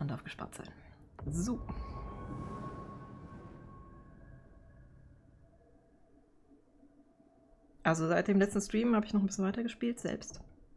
Man darf gespannt sein. So. Also seit dem letzten Stream habe ich noch ein bisschen weiter gespielt, selbst.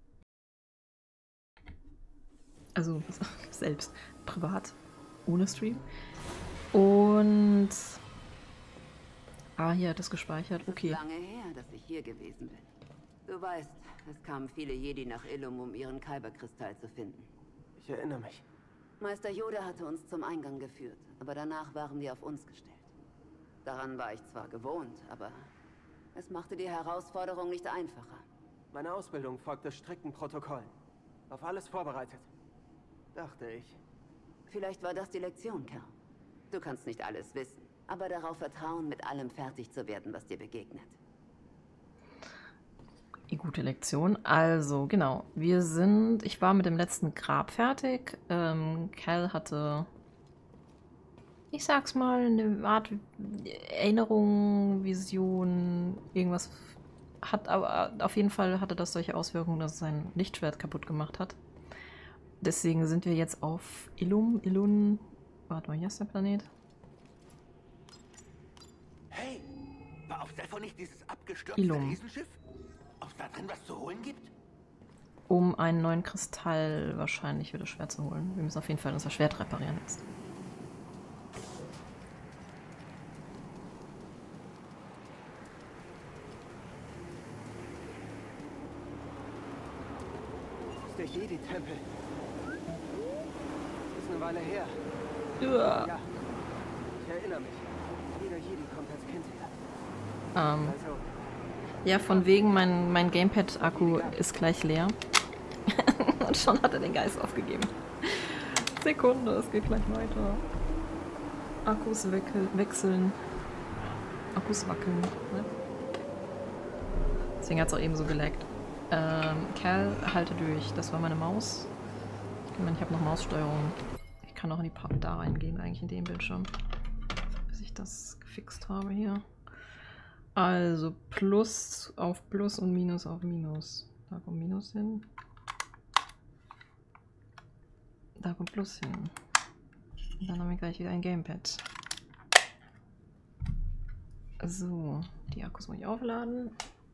Also selbst, privat, ohne Stream. Und... Ah, hier hat es gespeichert, okay. Es ist lange her, dass ich hier gewesen bin. Du weißt, es kamen viele Jedi nach Illum, um ihren Kyberkristall zu finden. Ich erinnere mich. Meister Yoda hatte uns zum Eingang geführt, aber danach waren die auf uns gestellt. Daran war ich zwar gewohnt, aber es machte die Herausforderung nicht einfacher. Meine Ausbildung folgte strikten Protokollen. Auf alles vorbereitet. Dachte ich. Vielleicht war das die Lektion, Cal. Du kannst nicht alles wissen, aber darauf vertrauen, mit allem fertig zu werden, was dir begegnet. Die gute Lektion. Also, genau. Ich war mit dem letzten Grab fertig. Cal hatte, ich sag's mal, eine Art Erinnerung, Vision, irgendwas. Aber auf jeden Fall hatte das solche Auswirkungen, dass es sein Lichtschwert kaputt gemacht hat. Deswegen sind wir jetzt auf Illum. Warte mal, hier ist der Planet. Hey, war auf Zephyr nicht dieses abgestürzte Illum. Riesenschiff? Ob es da drin was zu holen gibt? Um einen neuen Kristall wahrscheinlich für das Schwert zu holen. Wir müssen auf jeden Fall unser Schwert reparieren jetzt. Das ist der Jedi-Tempel. Ist eine Weile her. Ja. Ja, ich erinnere mich. Jeder Jedi kommt als Kind her. Also, Also, ja, von wegen, mein Gamepad-Akku ist gleich leer. Und schon hat er den Geist aufgegeben. Sekunde, es geht gleich weiter. Akkus wechseln. Akkus wackeln. Ne? Deswegen hat es auch eben so gelaggt. Cal, halte durch. Das war meine Maus. Ich meine, ich habe noch Maussteuerung. Ich kann auch in die Pappe da reingehen, eigentlich in den Bildschirm. Bis ich das gefixt habe hier. Also Plus auf Plus und Minus auf Minus. Da kommt Minus hin. Da kommt Plus hin. Und dann haben wir gleich wieder ein Gamepad. So, die Akkus muss ich aufladen.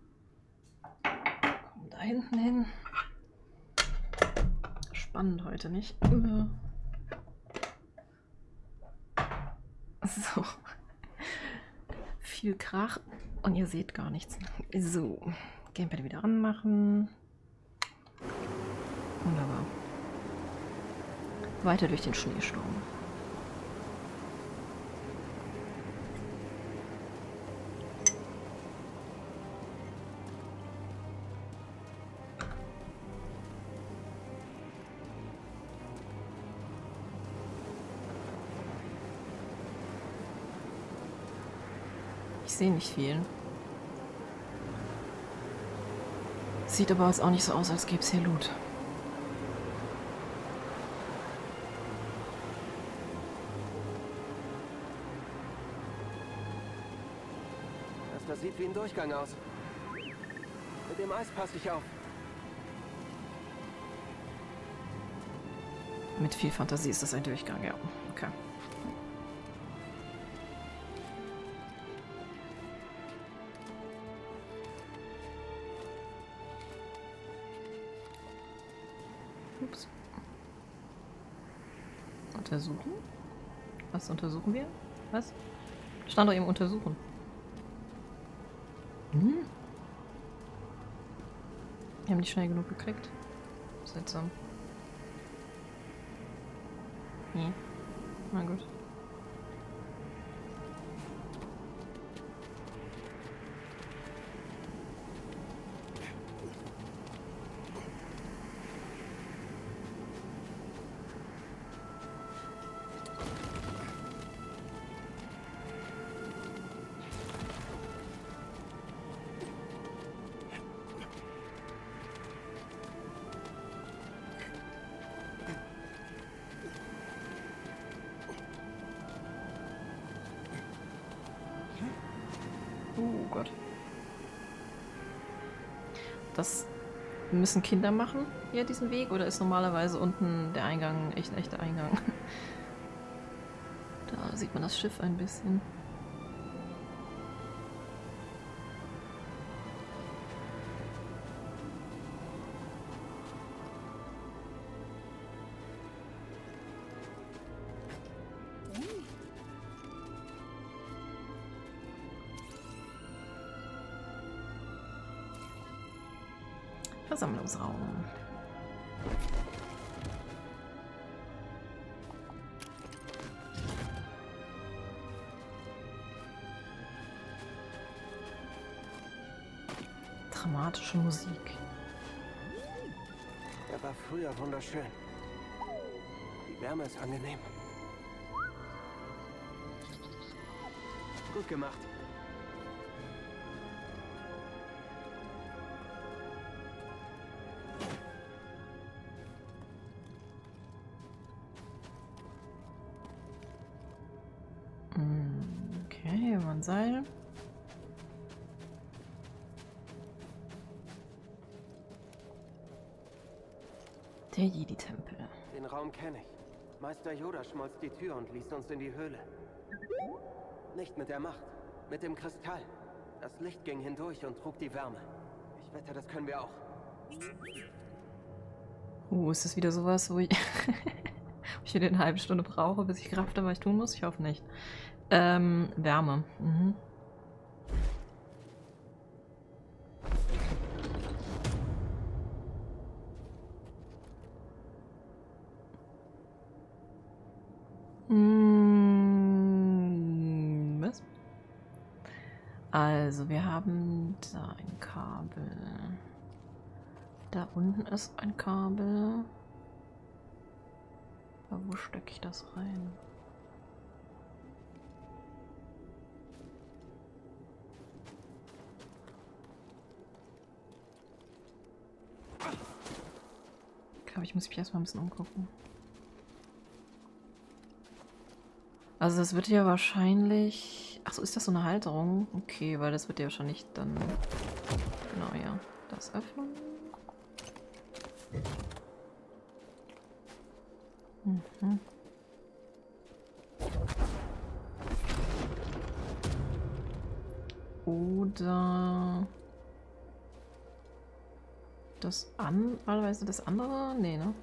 Kommen da hinten hin. Spannend heute, nicht? So. Viel Krach. Und ihr seht gar nichts. So, Gamepad wieder anmachen. Wunderbar. Weiter durch den Schneesturm. Ich sehe nicht viel. Sieht aber jetzt auch nicht so aus, als gäbe es hier Loot. das sieht wie ein Durchgang aus. Mit dem Eis passe ich auf. Mit viel Fantasie ist das ein Durchgang, ja. Okay. Ups. Untersuchen? Was untersuchen wir? Was? Stand doch eben untersuchen. Hm? Wir haben die schnell genug gekriegt. Seltsam. Nee. Na gut. Oh Gott. Das Müssen Kinder machen hier diesen Weg oder ist normalerweise unten der Eingang echt ein echter Eingang? Da sieht man das Schiff ein bisschen. Versammlungsraum. Dramatische Musik. Er war früher wunderschön. Die Wärme ist angenehm. Gut gemacht. Okay, über ein Seil. Der Jedi-Tempel. Den Raum kenne ich. Meister Yoda schmolz die Tür und ließ uns in die Höhle. Nicht mit der Macht, mit dem Kristall. Das Licht ging hindurch und trug die Wärme. Ich wette, das können wir auch. Ist das wieder sowas, wo ich, wo ich wieder eine halbe Stunde brauche, bis ich Kraft habe, was ich tun muss? Ich hoffe nicht. Wärme. Mhm. Was? Also, wir haben da ein Kabel. Da unten ist ein Kabel. Aber wo stecke ich das rein? Ich glaube, ich muss mich erstmal ein bisschen umgucken. Also das wird ja wahrscheinlich... Achso, ist das so eine Halterung? Okay, weil das wird ja wahrscheinlich dann... Genau, ja. Das öffnen. Mhm. Oder... Das normalerweise das andere? Nee, ne?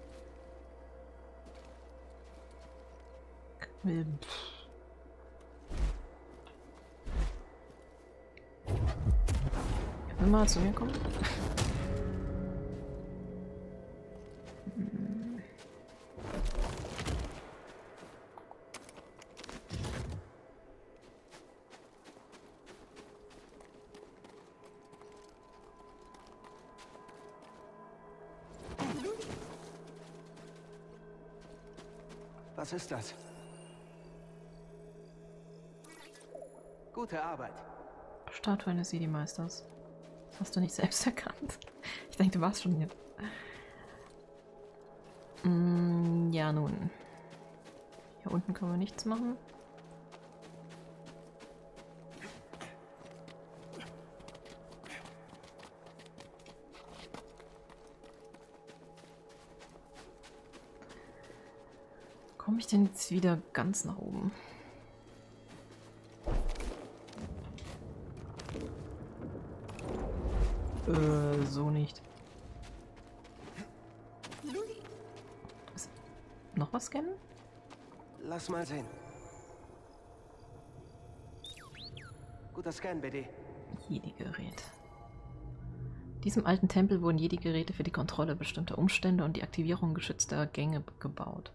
Will mal zu mir kommen? Was ist das? Gute Arbeit. Statue eines Jedi-Meisters. Das hast du nicht selbst erkannt. Ich denke, du warst schon hier. Ja, nun. Hier unten können wir nichts machen. Komme ich denn jetzt wieder ganz nach oben? So nicht. Noch was scannen? Lass mal sehen. Guter Scan, BD. Jedi-Gerät. In diesem alten Tempel wurden Jedi-Geräte für die Kontrolle bestimmter Umstände und die Aktivierung geschützter Gänge gebaut.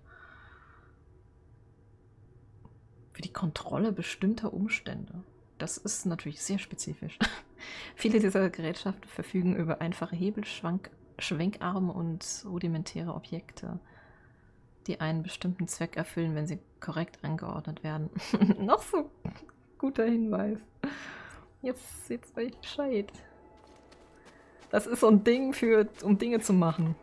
Für die Kontrolle bestimmter Umstände. Das ist natürlich sehr spezifisch. Viele dieser Gerätschaften verfügen über einfache Hebel, Schwenkarme und rudimentäre Objekte, die einen bestimmten Zweck erfüllen, wenn sie korrekt angeordnet werden. Noch so guter Hinweis. Jetzt weiß ich Bescheid. Das ist so ein Ding um Dinge zu machen.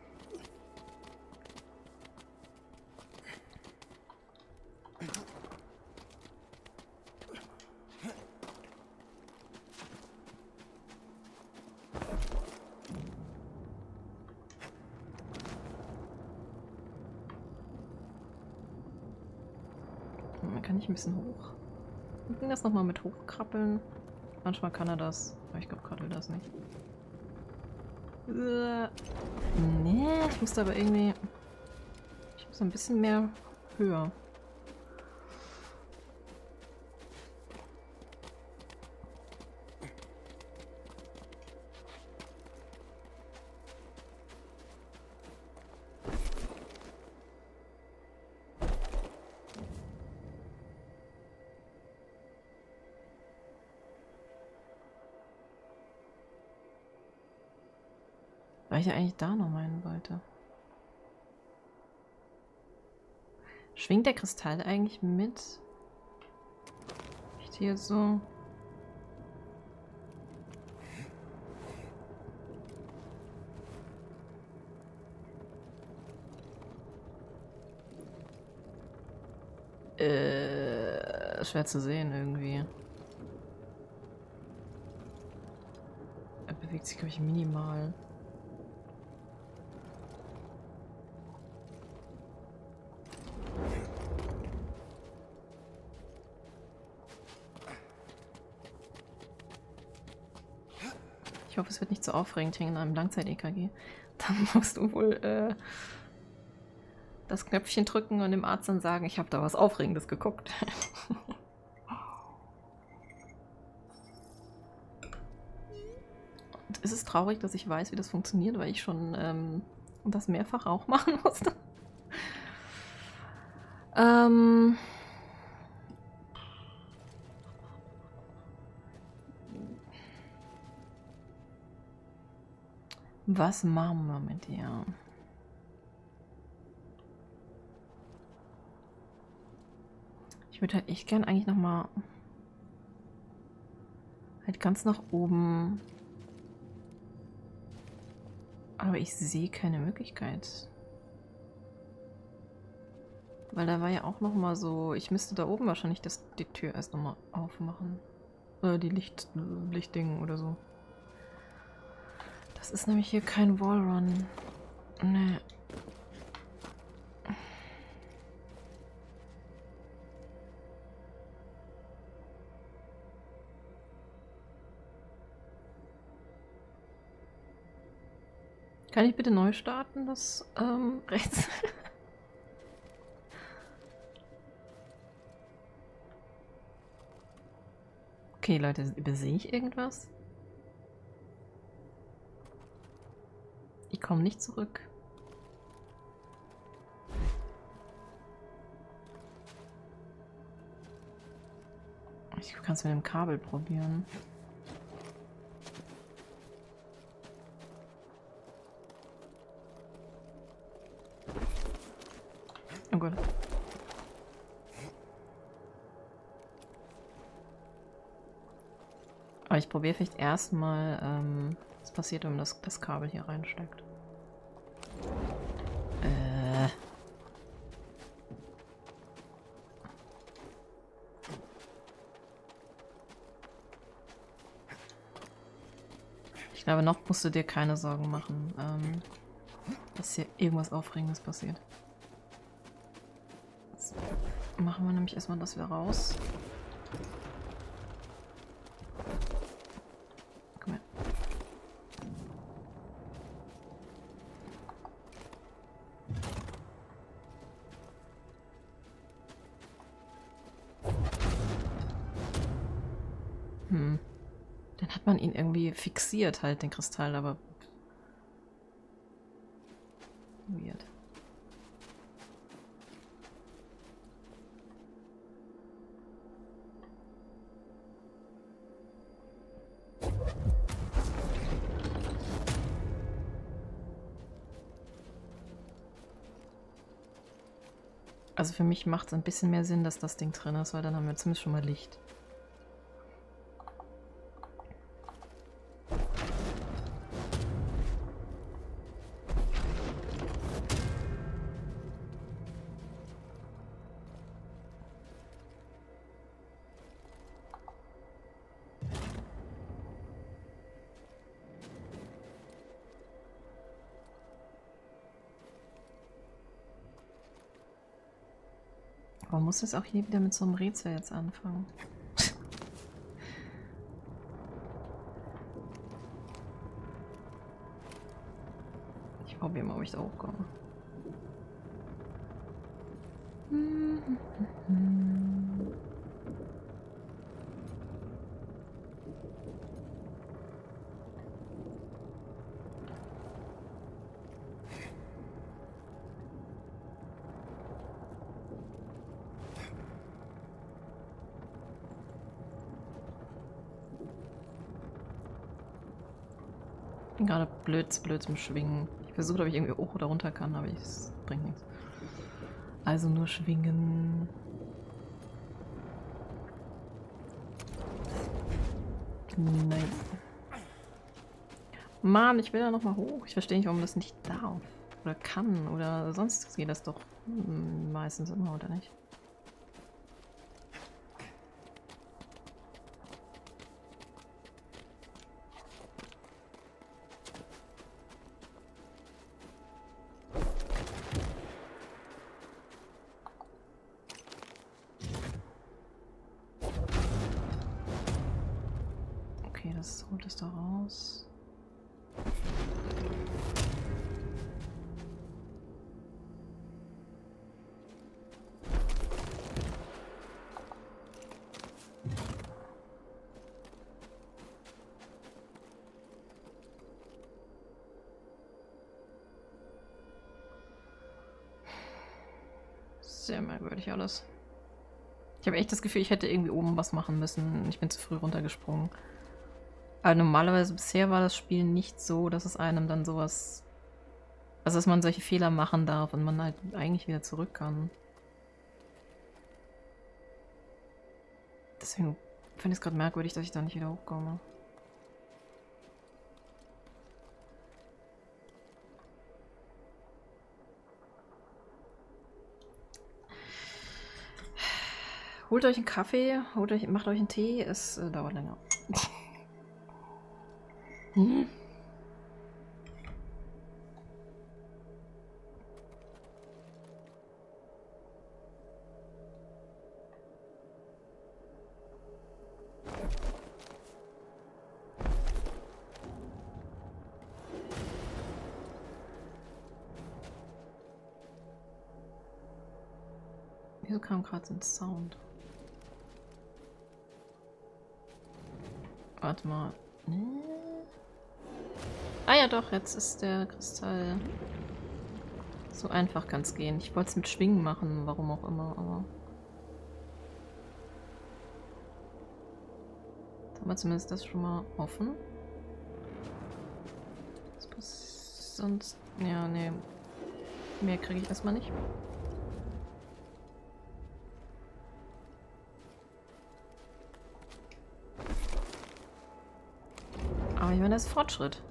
Dann kann ich ein bisschen hoch. Ging das nochmal mit hochkrabbeln? Manchmal kann er das, aber ich glaube gerade will das nicht. Nee, ich musste aber irgendwie... Ich muss ein bisschen mehr höher. Weil ich ja eigentlich da noch meinen wollte. Schwingt der Kristall eigentlich mit? Ich hier so. Schwer zu sehen irgendwie. Er bewegt sich, glaube ich, minimal. Ich hoffe, es wird nicht so aufregend hier in einem Langzeit-EKG. Dann musst du wohl das Knöpfchen drücken und dem Arzt dann sagen, ich habe da was Aufregendes geguckt. Und ist es traurig, dass ich weiß, wie das funktioniert, weil ich schon das mehrfach auch machen musste. Was machen wir mit dir? Ich würde halt echt gern eigentlich nochmal halt ganz nach oben. Aber ich sehe keine Möglichkeit. Weil da war ja auch nochmal so, ich müsste da oben wahrscheinlich die Tür erst nochmal aufmachen. Oder die Lichtding oder so. Das ist nämlich hier kein Wallrun. Nee. Kann ich bitte neu starten, das Rätsel? Okay, Leute, übersehe ich irgendwas? Ich komme nicht zurück. Ich kann es mit dem Kabel probieren. Oh Gott. Aber ich probiere vielleicht erstmal, was passiert, wenn man das Kabel hier reinsteckt. Ich glaube, noch musst du dir keine Sorgen machen, dass hier irgendwas Aufregendes passiert. Jetzt machen wir nämlich erstmal das wieder raus. Komm her. Dann hat man ihn irgendwie fixiert, halt, den Kristall, aber... Weird. Also für mich macht es ein bisschen mehr Sinn, dass das Ding drin ist, weil dann haben wir zumindest schon mal Licht. Aber muss das auch hier wieder mit so einem Rätsel jetzt anfangen? Ich probiere mal, ob ich da hochkomme. Ich bin gerade blöd zum Schwingen. Ich versuche, ob ich irgendwie hoch oder runter kann, aber es bringt nichts. Also nur schwingen. Nein. Mann, ich will da nochmal hoch. Ich verstehe nicht, warum das nicht darf. Oder kann. Oder sonst geht das doch meistens immer, oder nicht? Okay, das holt es da raus. Sehr merkwürdig alles. Ich habe echt das Gefühl, ich hätte irgendwie oben was machen müssen. Ich bin zu früh runtergesprungen. Aber normalerweise bisher war das Spiel nicht so, dass es einem dann sowas... Also, dass man solche Fehler machen darf und man halt eigentlich wieder zurück kann. Deswegen finde ich es gerade merkwürdig, dass ich da nicht wieder hochkomme. Holt euch einen Kaffee, macht euch einen Tee, es dauert länger. Wieso kam gerade so ein Sound? Warte mal. Nee. Ah ja doch, jetzt ist der Kristall. So einfach kann es gehen. Ich wollte es mit Schwingen machen, warum auch immer, aber... Jetzt haben wir zumindest das schon mal offen. Sonst... Ja, nee. Mehr kriege ich erstmal nicht. Aber ich meine, das ist Fortschritt.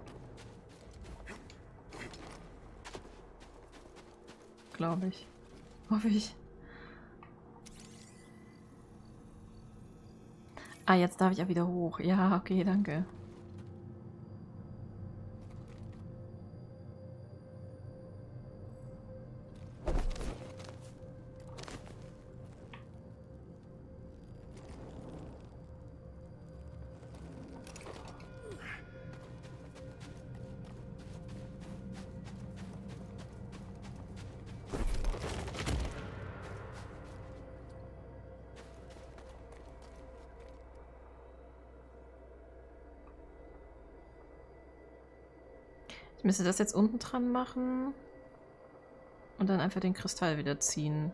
Glaube ich. Hoffe ich. Ah, jetzt darf ich ja wieder hoch. Ja, okay, danke. Ich müsste das jetzt unten dran machen und dann einfach den Kristall wieder ziehen.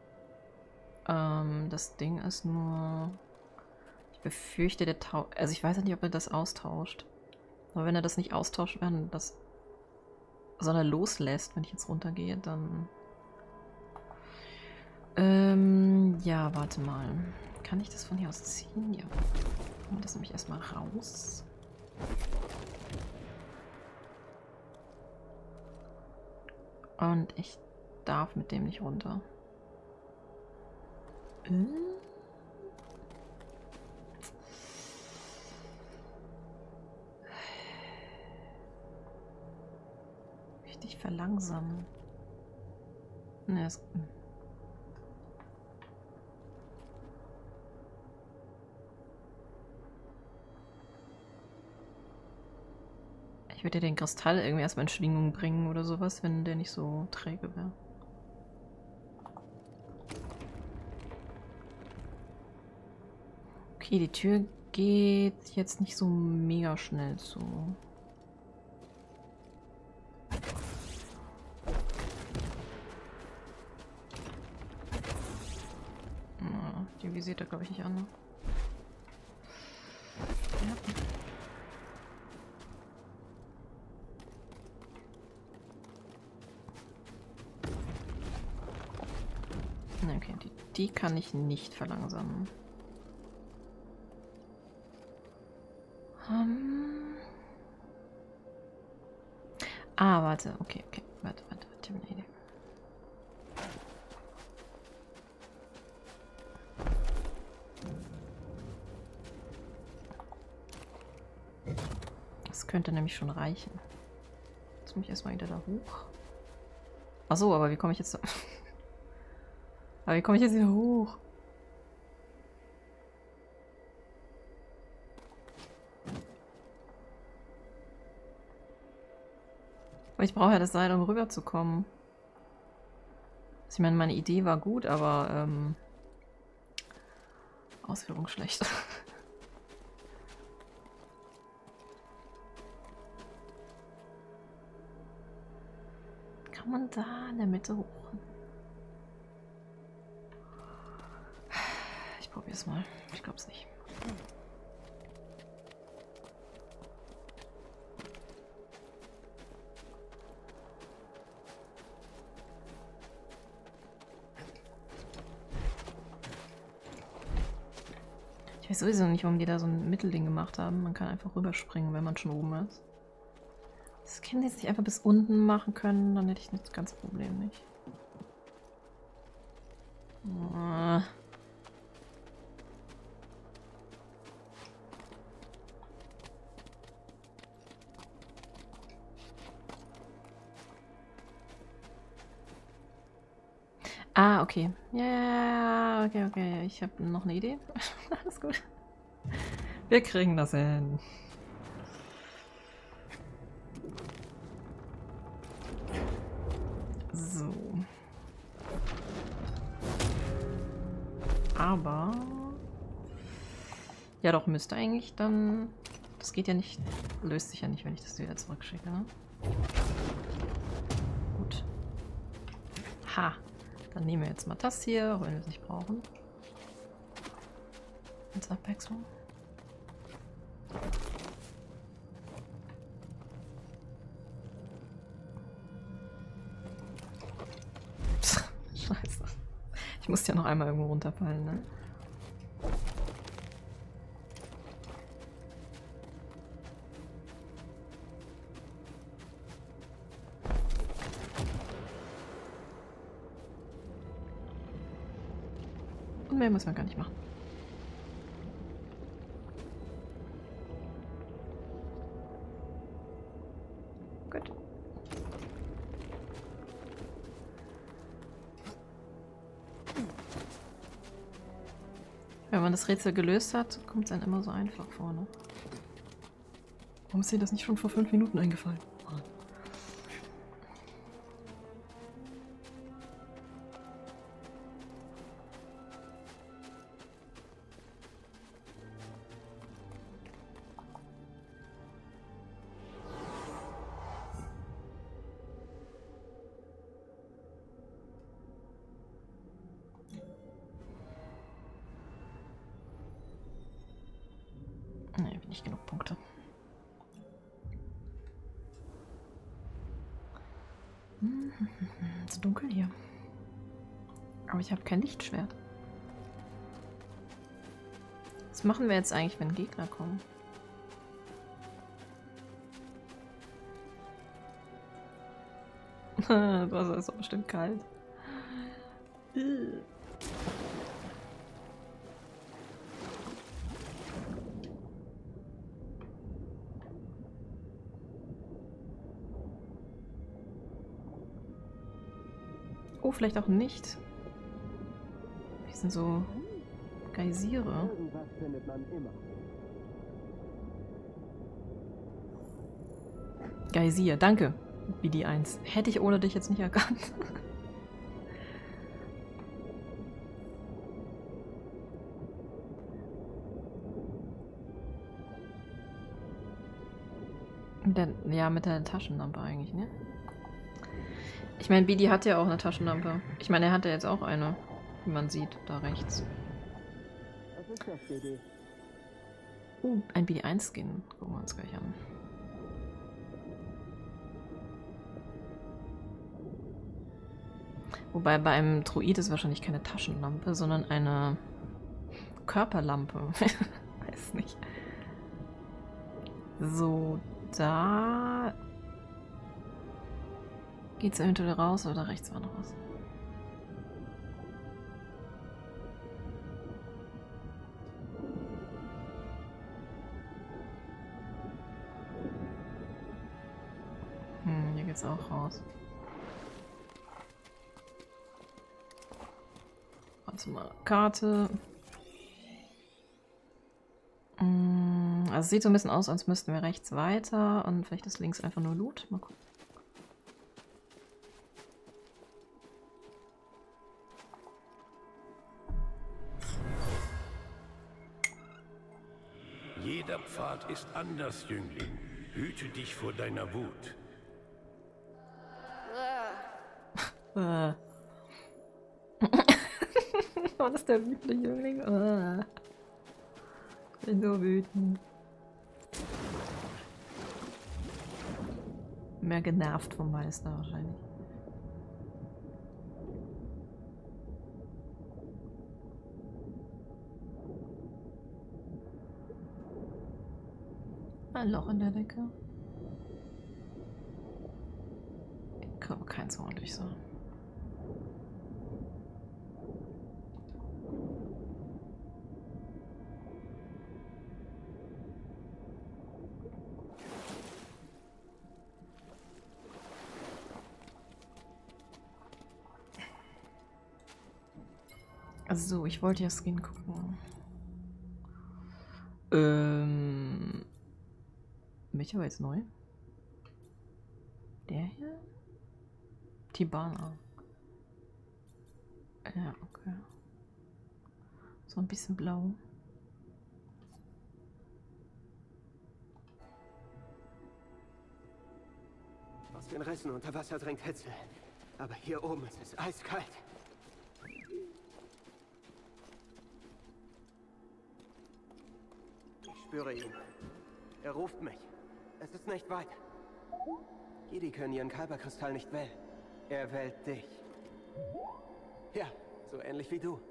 Das Ding ist nur... Ich befürchte, der tauscht... Also ich weiß ja nicht, ob er das austauscht. Aber wenn er das nicht austauscht, sondern loslässt, wenn ich jetzt runtergehe, dann... ja, warte mal. Kann ich das von hier aus ziehen? Ja. Machen wir das nämlich erstmal raus. Und ich darf mit dem nicht runter. Richtig verlangsamen. Ne, es... Ich würde ja den Kristall irgendwie erstmal in Schwingung bringen oder sowas, wenn der nicht so träge wäre. Okay, die Tür geht jetzt nicht so mega schnell zu. Na, die visiert er, glaube ich, nicht an. Ne? Ja. Okay, die kann ich nicht verlangsamen. Ah, warte. Okay. Warte. Ich habe eine Idee. Das könnte nämlich schon reichen. Jetzt muss ich erstmal wieder da hoch. Achso, aber wie komme ich jetzt da? Aber wie komme ich jetzt wieder hoch? Aber ich brauche ja das Seil, um rüberzukommen. Ich meine, meine Idee war gut, aber Ausführung schlecht. Kann man da in der Mitte hoch? Ich probiere es mal. Ich glaube es nicht. Ich weiß sowieso nicht, warum die da so ein Mittelding gemacht haben. Man kann einfach rüberspringen, wenn man schon oben ist. Das können die jetzt nicht einfach bis unten machen können, dann hätte ich das ganze Problem nicht. Ah, okay. Ja, okay. Ich habe noch eine Idee. Alles gut. Wir kriegen das hin. So. Aber... Ja doch, müsste eigentlich dann... Das geht ja nicht... Löst sich ja nicht, wenn ich das wieder zurückschicke, ne? Gut. Ha! Dann nehmen wir jetzt mal das hier, auch wenn wir es nicht brauchen. Als Abwechslung. Scheiße. Ich muss ja noch einmal irgendwo runterfallen, ne? Und mehr muss man gar nicht machen. Gut. Wenn man das Rätsel gelöst hat, kommt es einem immer so einfach vor, ne? Warum ist dir das nicht schon vor 5 Minuten eingefallen? Mann. Nee, nicht genug Punkte. Es ist dunkel hier. Aber ich habe kein Lichtschwert. Was machen wir jetzt eigentlich, wenn Gegner kommen? Das Wasser ist doch bestimmt kalt. Oh, vielleicht auch nicht. Die sind so Geysire. Irgendwas findet man immer. Geysir, danke. BD1. Hätte ich ohne dich jetzt nicht erkannt. Ja, mit der Taschenlampe eigentlich, ne? Ich meine, BD hat ja auch eine Taschenlampe. Ich meine, er hat ja jetzt auch eine, wie man sieht, da rechts. Was ist das, BD? Ein BD1-Skin. Gucken wir uns gleich an. Wobei bei einem Druid ist wahrscheinlich keine Taschenlampe, sondern eine Körperlampe. Weiß nicht. So, da geht's eventuell raus oder rechts war noch was. Hier geht's auch raus. Warte mal, Karte. Also es sieht so ein bisschen aus, als müssten wir rechts weiter und vielleicht ist links einfach nur Loot. Mal gucken. Jeder Pfad ist anders, Jüngling. Hüte dich vor deiner Wut. War das der wütende Jüngling? Ich bin so wütend. Mehr genervt vom Meister wahrscheinlich. Ein Loch in der Decke. Kann aber keins ordentlich sein. So, ich wollte ja Skin gucken. Welcher war jetzt neu? Der hier? Tibana. Ja, okay. So ein bisschen blau. Aus den Rissen unter Wasser drängt Hitze. Aber hier oben ist es eiskalt. Ich spüre ihn. Er ruft mich. Es ist nicht weit. Jedi können ihren Kyberkristall nicht wählen. Er wählt dich. Ja, so ähnlich wie du.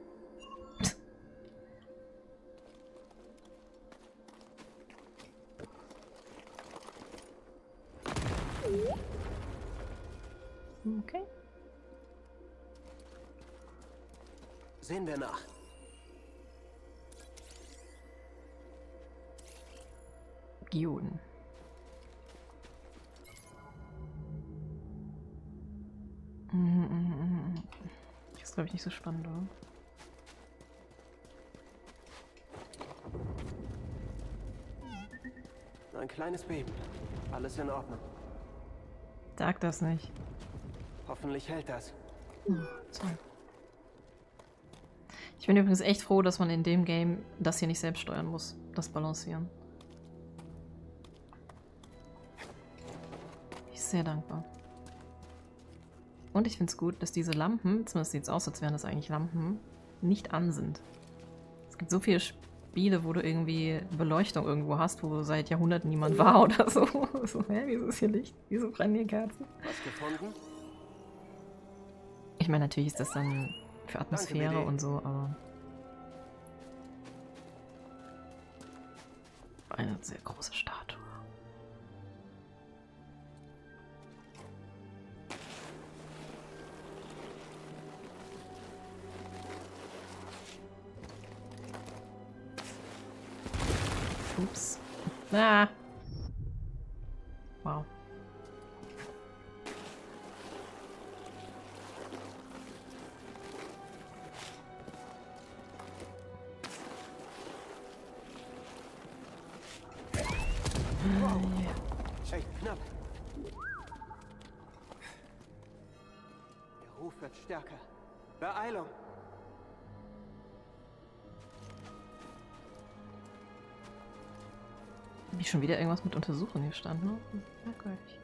Okay. Sehen wir nach. Gioden. Das ist, glaube ich, nicht so spannend, oder? Ein kleines Beben. Alles in Ordnung. Sag das nicht. Hoffentlich hält das. Toll. Ich bin übrigens echt froh, dass man in dem Game das hier nicht selbst steuern muss. Das Balancieren. Ich bin sehr dankbar. Und ich finde es gut, dass diese Lampen, zumindest sieht es aus, als wären das eigentlich Lampen, nicht an sind. Es gibt so viele Spiele, wo du irgendwie Beleuchtung irgendwo hast, wo seit Jahrhunderten niemand war oder so. So, hä, wieso ist hier Licht? Wieso brennen hier Kerzen? Was gefunden? Ich meine, natürlich ist das dann für Atmosphäre Danke, und so, aber... Eine sehr große Statue. Ups. Ah. Wow. Echt knapp. wird stärker. Beeilung! Wie schon wieder irgendwas mit Untersuchen hier stand, ne? Merkwürdig.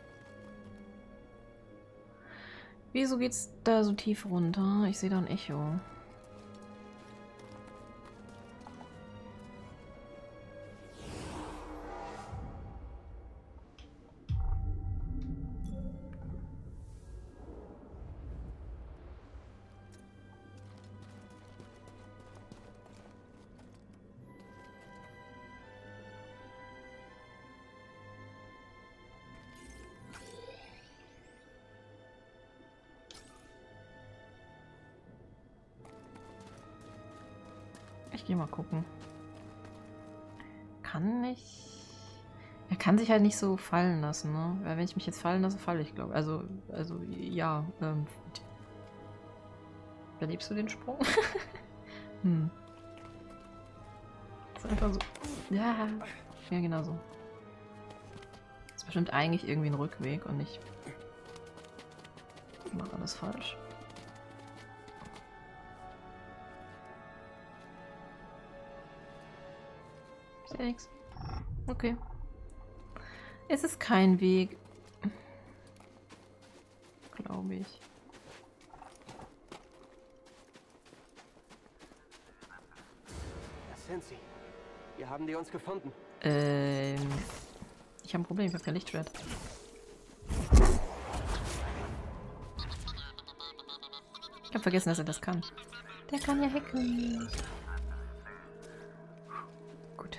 Wieso geht's da so tief runter? Ich sehe da ein Echo. Ich gehe mal gucken. Kann ich... Er kann sich halt nicht so fallen lassen, ne? Weil wenn ich mich jetzt fallen lasse, falle ich, glaube ich. Also, ja. Überlebst du den Sprung? Hm. Das ist einfach so... Ja. Ja, genau so. Das ist bestimmt eigentlich irgendwie ein Rückweg und ich mache alles falsch. Ist ja nix. Okay. Es ist kein Weg. Glaube ich. Das sind sie. Wir haben die uns gefunden. Ich habe ein Problem, ich habe kein Lichtschwert. Ich habe vergessen, dass er das kann. Der kann ja hacken. Gut.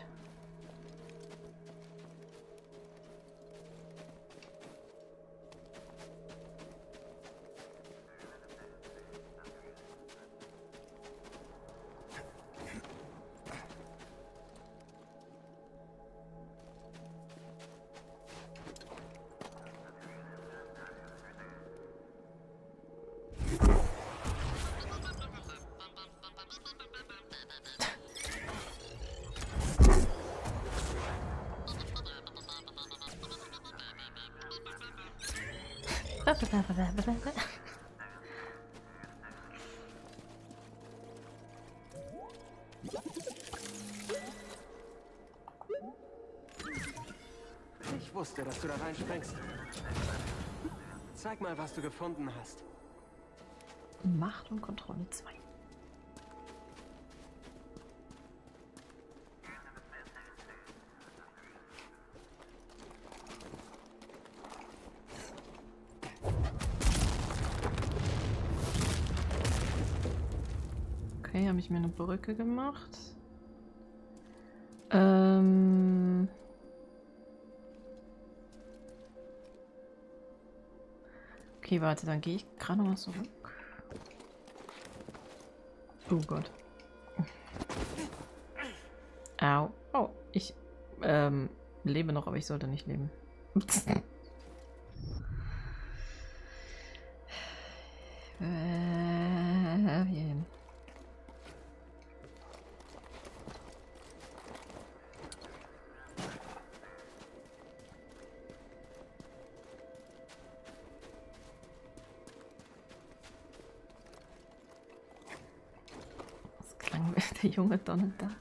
Ich wusste, dass du da reinspringst. Zeig mal, was du gefunden hast. Macht und Kontrolle 2. Okay, habe ich mir eine Brücke gemacht. Okay, warte, dann gehe ich gerade noch mal zurück. Oh Gott. Au. Oh, ich lebe noch, aber ich sollte nicht leben. Hier hin. Das klang wie der junge Donald Duck.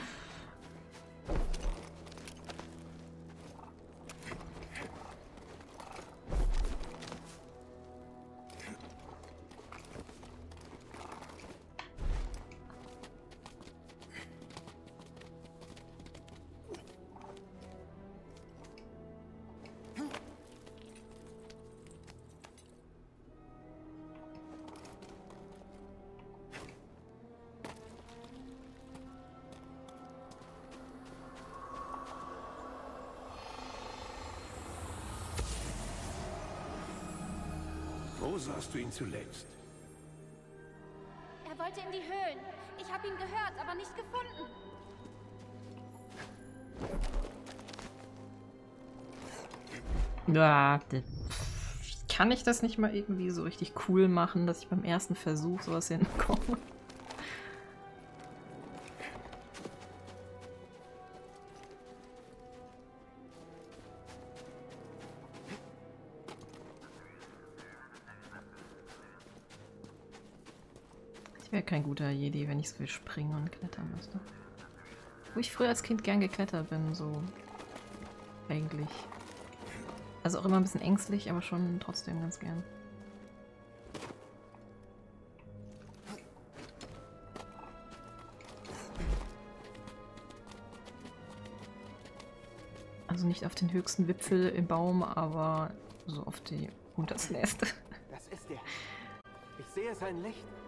Wo sahst du ihn zuletzt? Er wollte in die Höhlen. Ich habe ihn gehört, aber nicht gefunden. Ja, kann ich das nicht mal irgendwie so richtig cool machen, dass ich beim ersten Versuch sowas hinbekomme? Ich wäre kein guter Jedi, wenn ich so viel springen und klettern müsste. Wo ich früher als Kind gern geklettert bin, so. Eigentlich. Also auch immer ein bisschen ängstlich, aber schon trotzdem ganz gern. Also nicht auf den höchsten Wipfel im Baum, aber so auf die untersten Äste. Das ist er. Ich sehe sein Licht.